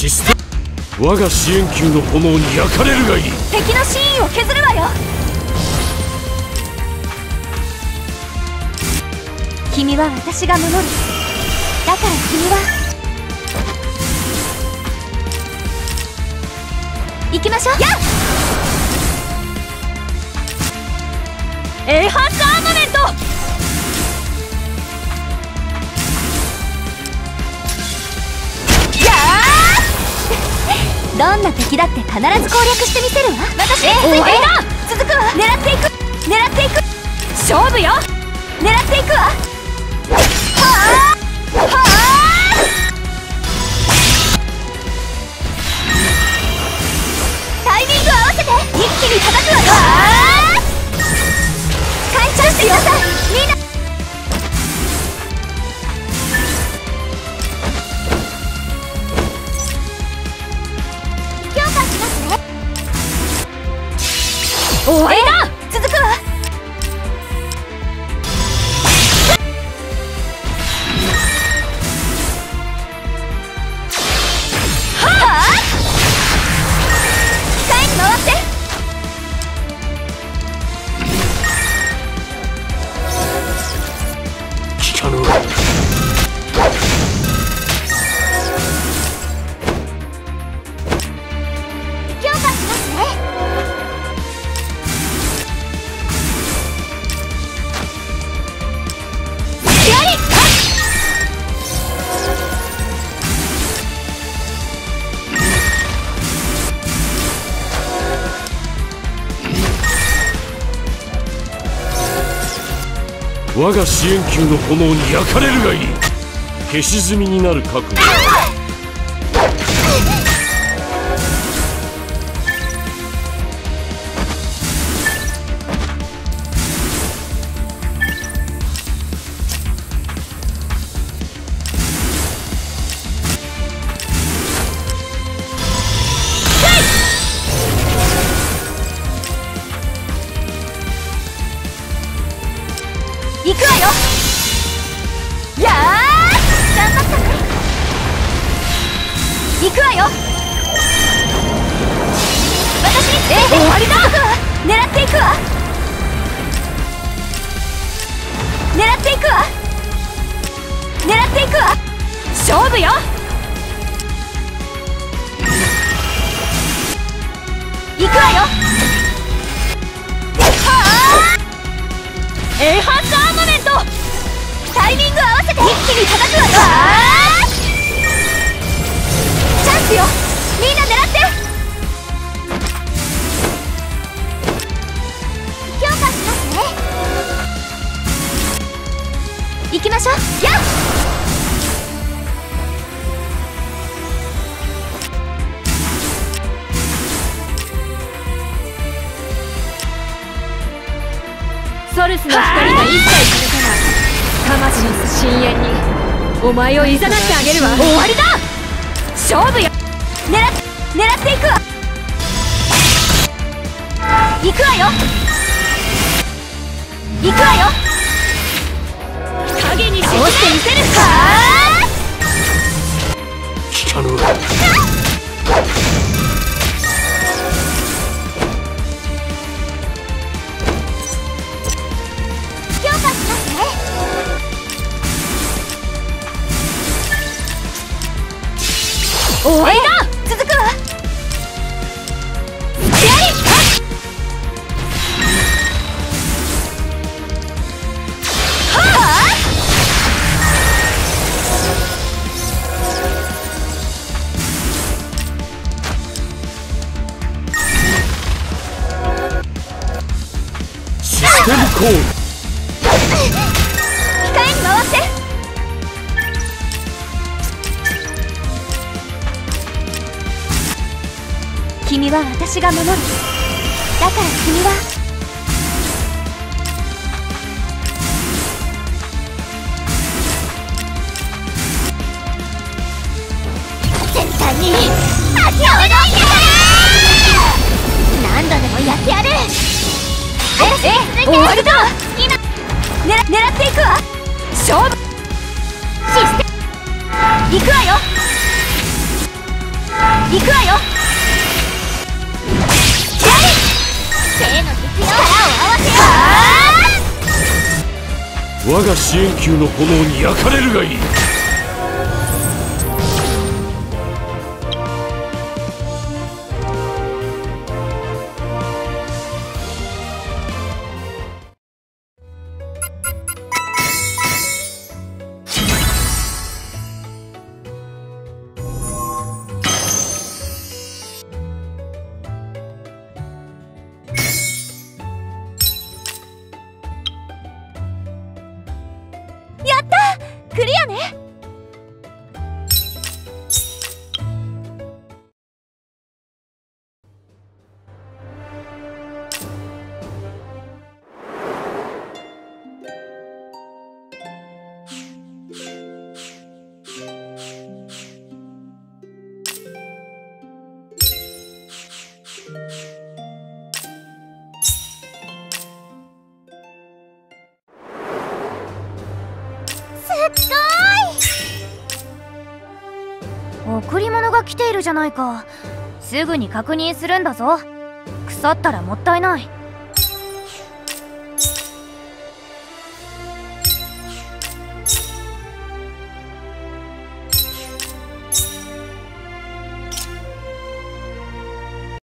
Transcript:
システム。我が支援級の炎に焼かれるがいい。 敵の真意を削るわよ。君は私が守る。だから君は行きましょう。やっエイハンスアーマメント。やーどんな敵だって必ず攻略してみせるわ。私についていな。続くわ。狙っていく、狙っていく。勝負よ。狙っていくわ。はあはあ。タイミング合わせて一気に叩くわよ。返ししてくださいみんな。強化しますね。終わりだ。続くわ。 我が支援級の炎に焼かれるがいい。消し済みになる覚悟。 行くわよ。やー頑張ったね。行くわよ。私について終わりだ。狙っていくわ。狙っていくわ。狙っていくわ。勝負よ。行くわよ。エイハンスアーマメント。タイミング合わせて一気に叩くわよ。チャンスよ。みんな狙って強化しますね。行きましょう。やっソルスの光が一切届かない魂の深淵にお前を誘ってあげるわ。終わりだ。勝負よ。狙っていくわ。行くわよ。行くわよ。影にしてみせるか。 聞かぬわ。 終わりだ。続くわ。 システムコール。 控えに回って。君は私が守る。だから君は絶対に負けをないで。何度でもやってやる。終わりだ。今狙っていくわ。勝負システム。行くわよ。 行くわよ。手の必要、力を合わせよう。 我が支援級の炎に焼かれるがいい。 やったー、クリアね。すっごい。贈り物が来ているじゃないか。すぐに確認するんだぞ。腐ったらもったいない。